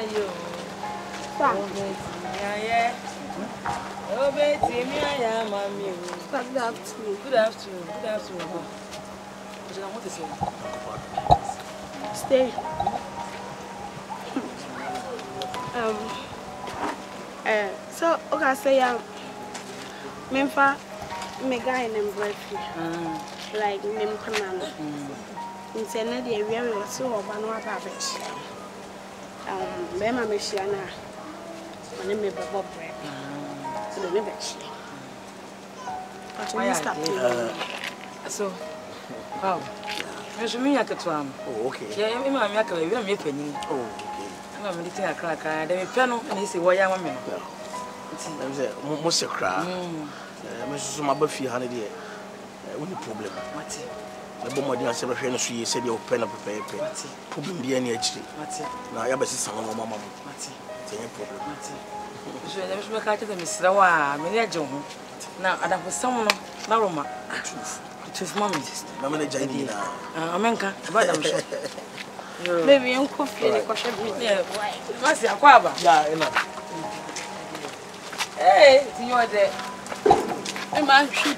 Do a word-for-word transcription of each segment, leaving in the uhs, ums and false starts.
yo. Oh, yeah, yeah. Oh, baby, me, I am, mommy. Good afternoon. Good afternoon. Good afternoon. What is it? Stay. um. Uh. So, okay, say um. Memfa, me guy named Bradley. Like name Panama. Instead, the area was so overwhelmed by it. Um, Bema Michiana. My name is Bob Bread. So the name is But stop so, wow. Oh, okay. Yeah, I'm a make a very penny. Oh, okay. I'm a little crack. I don't know and he said, why am I? It's a most crack. Missus Mabuffy, honey, dear. Only problem. Matty. The bomb didn't say, she said, you'll pen up a paper. Problem be any H D. Matty. Now, I have a son of Mamma. Matty. It's any problem. Matty. So I was working to Miss Rawa, Maria John. Now, I have someone, Naroma. Truth. Truth, Mammy. I'm in a Jenny now. Amenka, but I'm sure. Baby, I'm Kuffour, the question. Yeah, why? What's your quaba? Yeah, enough. Hey, you are there. I'm actually.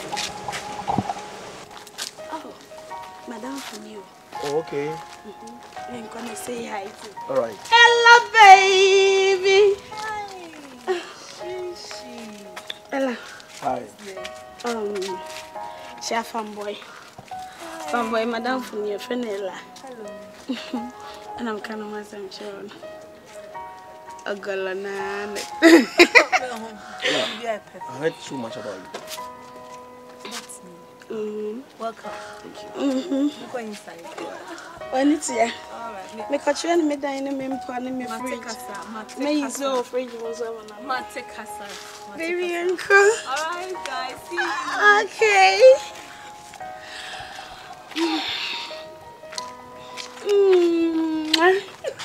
Oh, Madame from you. Oh, okay. Mm-hmm. I'm gonna say hi to. All right. Hello, baby. Hi. Shiishi. Hello. Hi. Um, Chef fanboy. Fanboy, Madame from your friend Ella. Hello. And I'm kind of myself, sure. A girl and I heard so much about you. That's me. Mm-hmm. Welcome. Thank you. Mm-hmm. Go inside. When it's here. Alright. Me catch you and me dine and me put in me fridge. Me use your fridge was over now. Mate casa. Baby uncle. Alright, guys. See you. Okay. Mm.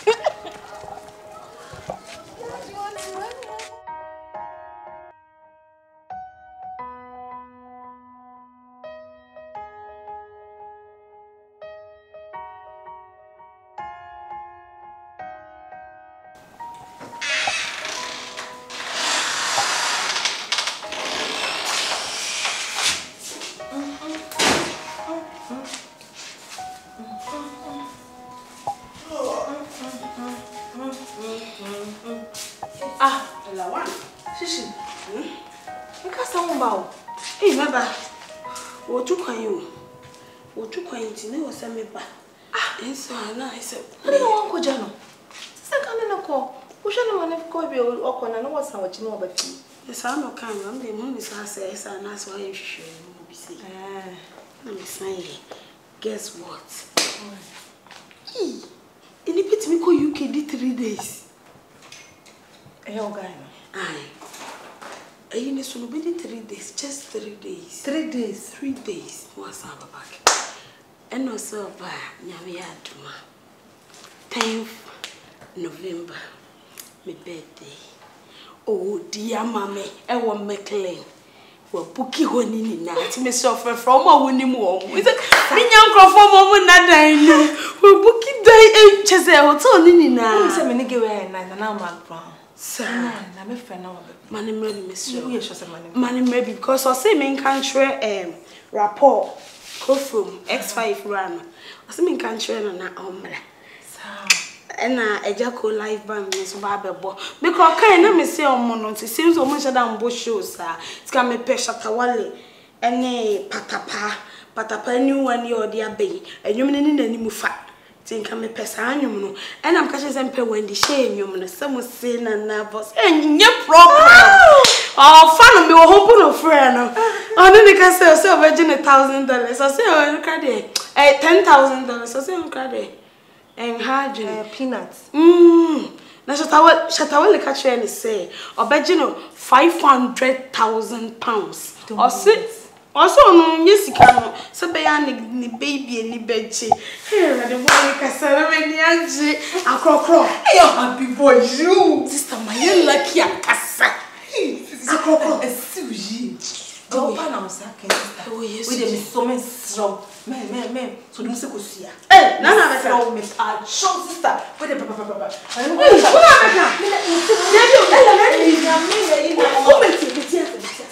Ah, la one. Shiishi. Hmm? You can't sound about. Hey, Baba. What you call you? What you call you? You know, send me back. Ah, it's so nice. I don't want to go, Jano. Second, no call. Push on the money for you or can I know what's what you know about you? Yes, I'm not coming. I'm the moon is us, and that's why you should be saying. Ah, let me say, guess what? Hey, in the pit, we go U K did three days. Hey, guy. Aye. And you know, so nobody three days, just three days. Three days. Three days. What's up, back? And also, by Nyamiaduma. tenth November, my birthday. Oh, dear mammy, I want McLean. Well, bookie honey night, me suffer from a winning warm. With a young from a woman that I know. Well, bookie day, Chesel, what's on in now? I'm going to give away nine and I'm not brown. Sir, I'm a friend of it. Money, maybe, Miss You wish us a money. Money, maybe, because I say, main country, um, rapport, Kuffour, X five run. I say, main country, and that ombre. And I just call live band, Miss Barbara. Because I can't me say on Monon, it seems so much than bush shows, sir. It's got me pressure tawale, and a patapa, patapa, new one, your dear bay, and you mean any mufa. Think I'm a person, and I'm catching some pay when the shame you mean, some sin and nervous, and your problem. Oh, fun me, hoping of friend. Oh, then they can say, so virgin a thousand dollars. I say, oh, look at it, eh, ten thousand dollars. I say, look at it. And hard uh, peanuts. Mmm. Now, Shatawa, Shatawa, the catcher and say, or bet you know, five hundred thousand pounds. Or six. Also, no, yes, you can. So, the baby and the bedchy. Here, the boy, can celebrate the angie. A crow crow. Hey, happy boy, you. Sister, my lucky and cassa. A crow crow. A suji. So pa na usa ke sister. Oh yes. We dey be so men strong. Men men men. So dem say ko sia. Eh, na na me strong me pa strong sister. We dey papa papa. Eh, who na me ka? Me dey you tell me me na me dey you. Who me ti ti ti.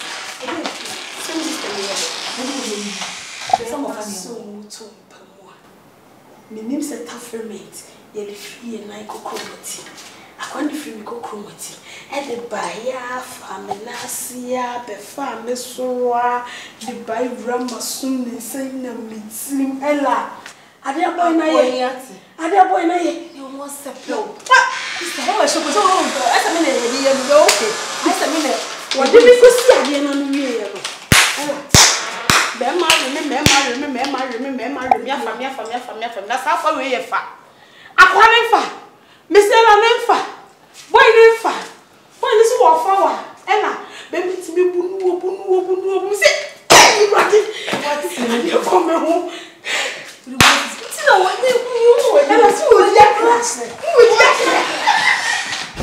Some of us so to pamwa. Me nim se tafrement. Ye le free na ikokromati. Akwani free mi kokromati. E de ba ya familiasia be fa me soa de ba rama sun ne say na mitim ela. Ade boy na ye. Ade boy na ye. You want seplo. Sister, how should go so wrong? I say me na ye ye me okay. I say me na what did we go see ade na no ye no. Ela. Be marry me, me marry me, me marry me, me marry me, afa me, afa me, afa me, afa me. That's how far we fa. Akwani fa. Me say na me fa. Boy ni fa. Boy ni so wa fa wa. Ela, be me ti me bunu wo bunu wo bunu wo. Me say, "Hey, you got it." What is it? You come home. You know what you you. Ela si wo dia class. Wo dia class.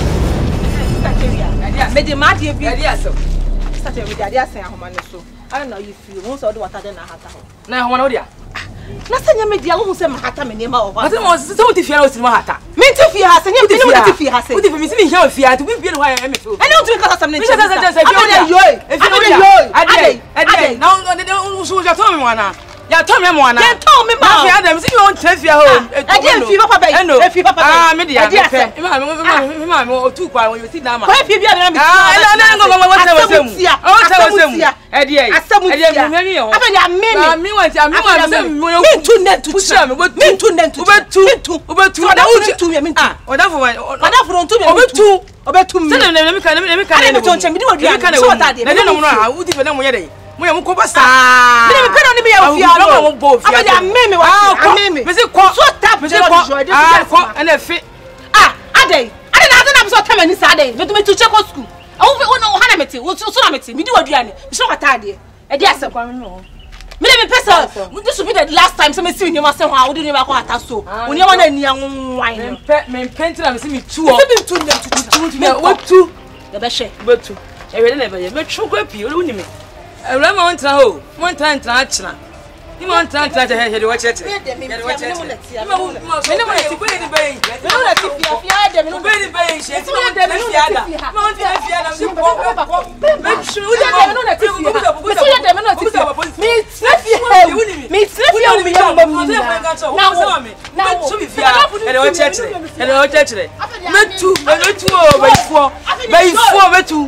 Me dey mad here bi. Start with the idea saying how many so. I don't know if you want to do what I did na hata ho. Na ho na wo dia. Na sanya me dia wo say ma hata me nema o ba. Ati mo se wo ti fia na wo ti ma hata. Me ti fia ha sanya me no ti fia ha say. Wo ti fi mi si mi hia o fia ati bi bi no ha e me to. Ani o tu ka sa me Mi se se se se fi o dia. E fi o dia. Ade. Ade. Na o so ja to me mo ana. Ya to me mo ana. Ya to me ma. Na fi Adam si you tre fia ho. Ade fi papa ba. E fi papa ba. Ah me dia me fe. Mi ma mi ma mi o tu kwa won yo ti na ma. Ko fi bia na mi. Ah ela na ngo ngo wo se wo se mu. O se wo se mu. Ade ai. Ade mi mi yo. Aba ya me me. Ah mi wan ti mi wan se mi yo. Me tu net tu. Pusha me go tu. Me tu net tu. Obetu. Me tu. Obetu. Oda u tu me me tu. Ah, oda fo wan. Oda fo tu me. Obetu. Obetu me. Se na na mi ka na mi ka na. Ani me ton che mi di wadu ya. So ta de. Na de no mo na u ti fe na mo ye de. Mo ye mo ko ba sa. Me me pe no ni me ya ofia lo. Mo bo ofia. Aba ya me me wa. Ah, me me. Me se ko. So tap me se ko. Ah, ko na fi. Ah, ade. Ade na ade na so tell me ni sa ade. Me to me to check school. Awu fe ono ha na meti. Wo so na meti. Mi di wadu ya ni. Me so kata ade. E di asem. Me me pesa. This will be the last time some see you ma say ho a wo di ni ba ko ata so. Oni ma na ni anwan. Me pe me penti na me se mi tu o. Me bi tu nem tu tu. Me wo tu. Ya be she. Wo tu. E we na be ye. Me twu kwa pi. Wo ni me. Ewura ma won tra ho. Won tra tra achira. Ni mo tra tra je he de wo cheche. Me de me me wo cheche. mo na ti. Me mo me mo ti ko ni be yi. Me no na ti fia fia de me no be ni be yi. She ti mo de me no fia da. fia. Me won ti fia da. Me ko. Me twu de me no na ti fia. Me so de me no ti fia. Me ti fia. Me ti fia me ya mo mi. Na wo. Na wo. So bi fia. E de wo cheche. E de wo cheche. Me tu. Me tu o be fo. Be fo be tu.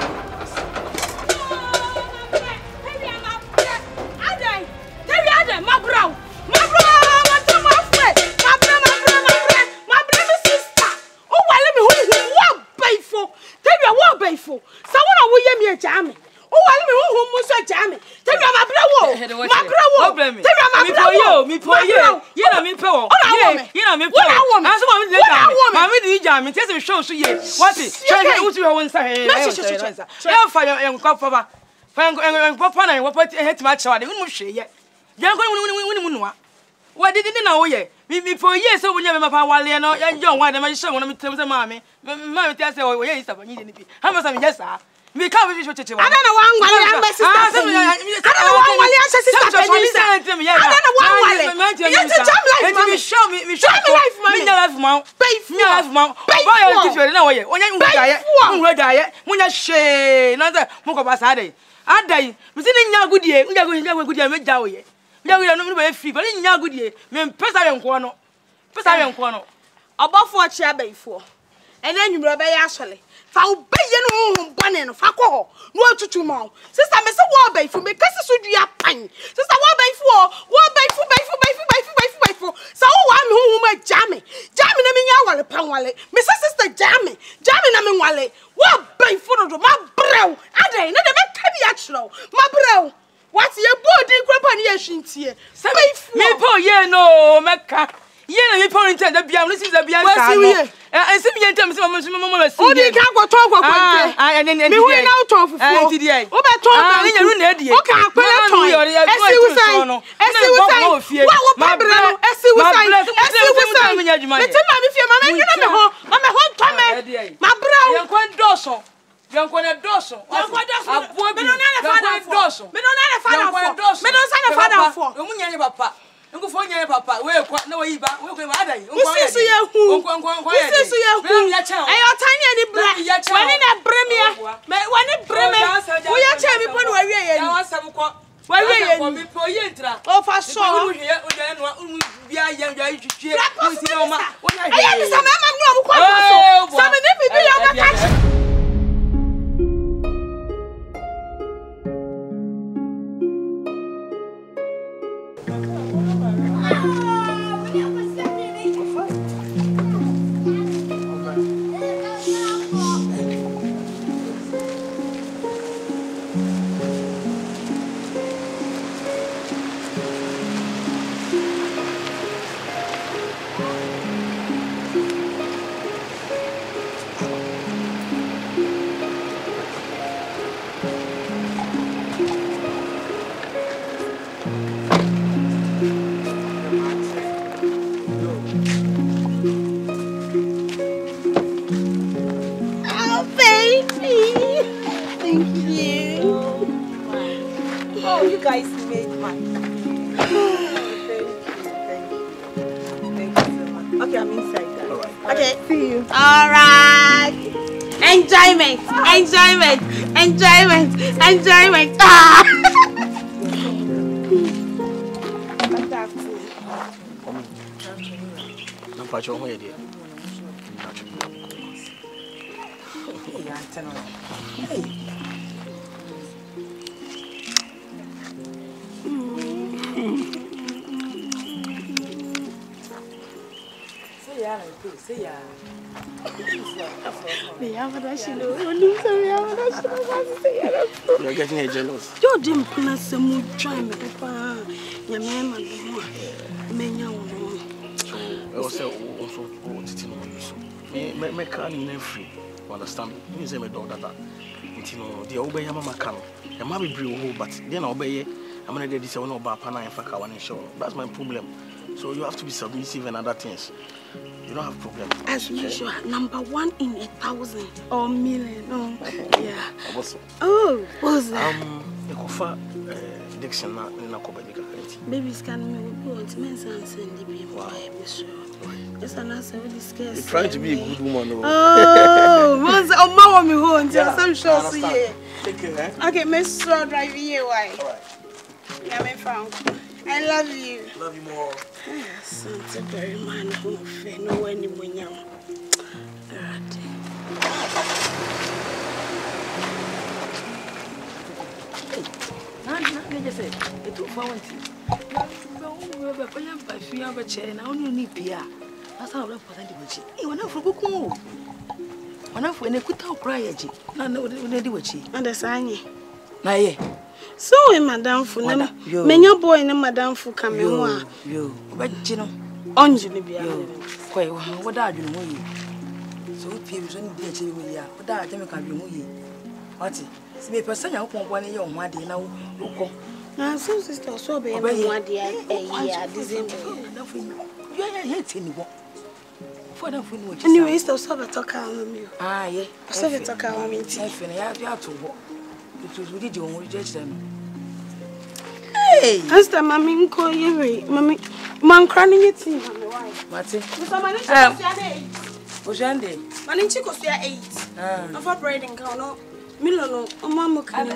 Me tell me show so ye. What is? Try to do one side. Yeah, fire and cop for fire and papa and what hit my child. We must share yet. Young one. What did you know ye? Me for years so when you have a power, you know, young one, and show one of the mammy. Mammy tells her, oh, yes, I'm needing it. How much I'm yes, sir. Me can't be sure to I don't know one while I'm my sister. I don't know one while I'm sister. I don't know one while you jump like me. Show me, me show me life, me life, mount. Pay for life, mount. Why are you different? No way. When you die, when you die, when you share, another Moko Basade. I die. Me see in your good year, we are going to good year, make Jawi. We are not very free, but in your good year, men Pesarian Quano. Pesarian Quano. Above what chair before. And then you rebel actually. Fa obey no bonne no fa ko no atutu ma sister me se wo obey fu me kase so dua pan sister wo obey fu wo obey fu obey fu obey fu obey fu obey fu obey fu sa wo wa me hu ma jame jame na me nya wale pan wale me se sister jame jame na me wale wo obey fu no do ma brew adai na de me ka bi a chiro ma brew what ye body kwapa ni ye hwintie obey fu me po ye no meka ye na me po intend da bia no si da bia ka no eh se me yentem se mama mama si o di ka go to go go ah me hu na o to fufu o be to ba ni nyaru na die o ka akwele to e si wusai e si wusai wa wo pabre no e si wusai e si wusai me ti ma me fie mama ngina me ho mama ho to me ma bra o ye kon doso Yankwana doso. Yankwana doso. Abuo bi. Me don't na father for. Doso. Me don't na father Yankwana for. doso. Me don't na father for. Omu nyanye papa. Nko fo nyanye papa. We kwa na we yiba. We kwa adai. Nko ya. Usi ye hu. Nko nko nko ya. Usi ye hu. Ayo tanya ni bra. Wani na bremia. Me wani breme. Wo ya che mi pon wa wie ye ni. Ya wasam ko. Wa wie ye Ko ni. mi po ye ntra. O fa so. Wo hwe o dan no unu bia ye ya twitwe. Wo si na o ma. Wo na hwe. Ayo ni sa ma ma nu o kwa so. Sa me ni bibi ya ba catch. Enjoyment, enjoyment, enjoyment, enjoyment. Ah! You're getting jealous. You didn't pronounce some try me, Papa. Your man, Menya. Also, also, me, me, can't free. Understand? You say, my daughter, that the obey your mama can. Your mamma be brave, but then obey. I'm going to do this. I want to buy a pana and fuck one show. That's my problem. So you have to be submissive and other things. You don't have problem. As usual, number one in a thousand or million. Oh, yeah. Oh, what's that? Um, the Kuffour Dixon na koba dika kanti. Babies can me want men and send the baby. Wow. Yes, and I said this case. You're trying to be a good woman. Oh, what's oh mama me home? Yeah, some sure see here. Take care. Eh? Okay, Miss Straw drive here. Why? All right. Yeah, my friend. I love you. Love you more. Yes, it's a very man who no one in Munyam. I just said, it took for one thing. I have a chair and I only need Pia. That's how I represent it. You want to for book more. One of when they could talk prior, I know what they do with she. And the sign. Nay. So, in Madame Funam, many boy in Madame Fu come in. You, but you know, on Jimmy, quite what are you doing? So, people don't be a chili with ya, but I can't be you. What's it? Me person, I won't want your money now. Now, some sister so be one day a year, December. You are hating what? For the food, anyway, still so talk on you. Ah, yeah, so talk on me. I have to walk. It was with you when we judge them. Hey, as the mammy call you, mammy, man crying it in my wife. Martin, was your day? Man, in Chico, they are eight. Of a bread and cow, Milano, or mamma can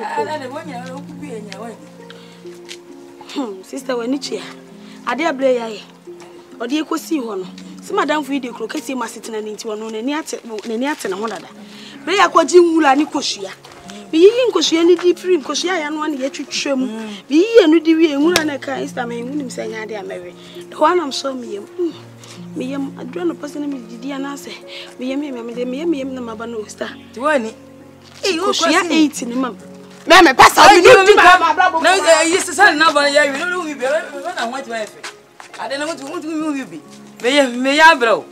I sister, when it's here. I dare play, or dear Quasi one. Some Madame Video croquet must sit in into one on any at and one other. Play a quadrilla Nicosia. Be in Cosciani deep free, Coscia and one yet to trim. Be and would be a moon and a car is the main woman saying I dare marry. The one I'm so me. Me, I'm a drone of person, me, and I say, me, me, me, me, me, the Mabano star. Do any? Coscia eight in a month. Mamma, pass out. No, used to say nobody. You don't know me. I want to have it. I don't know what you want to move you be. May may I bro?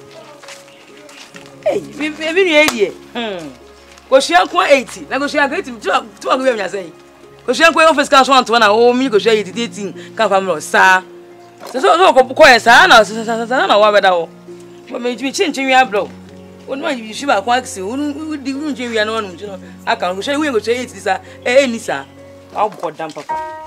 Hey, maybe eighty. Hmm. Because she are eighty. Now go she are getting two two of them. I say. Because she are going office cash one to one. Oh, me go she eighty dating. Come from no sir. So so so go quiet sir. Na sir sir sir na wa beda o. But me me change we are bro. Onu ma yi shi ba kwa kisi unu di unu je wi na onu je no aka go she wi go she eight this ah eh ni sa. I'll put down papa.